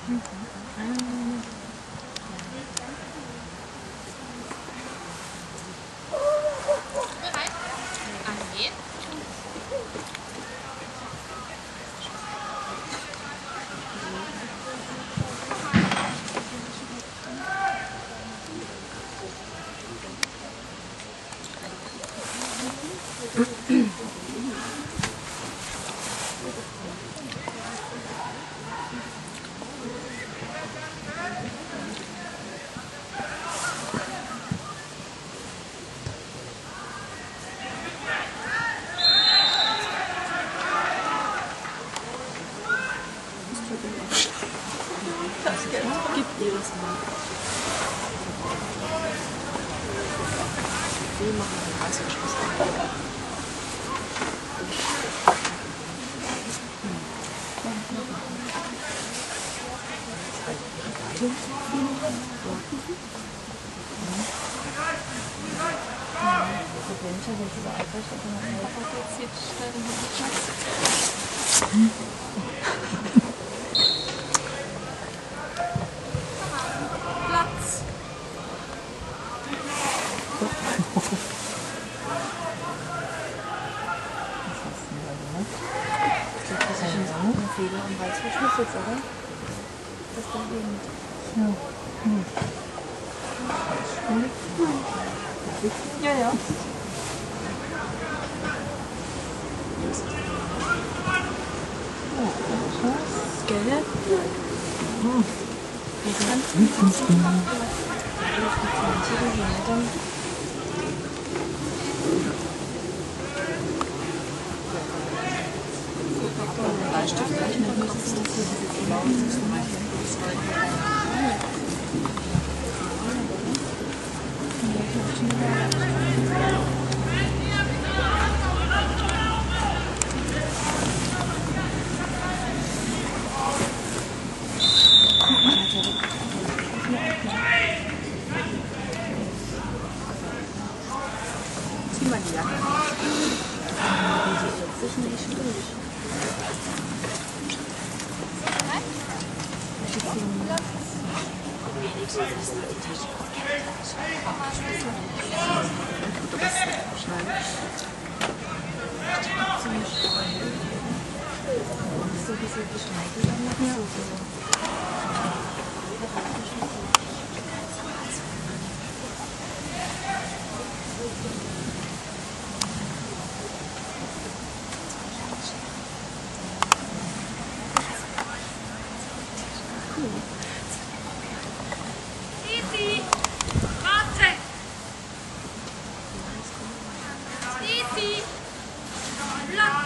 Gibt jedes Mal. Wir machen den Reißverschluss an. Platz. Das ist schon so ein Fehler am Reißverschluss jetzt, oder? Das da eben. Ja. Ja, ja. Gell? Bleistift gleich mit dem Kopf. Zieh mal die Jacke aus. Die ist nicht durch. Titi, warte! Titi, Platz!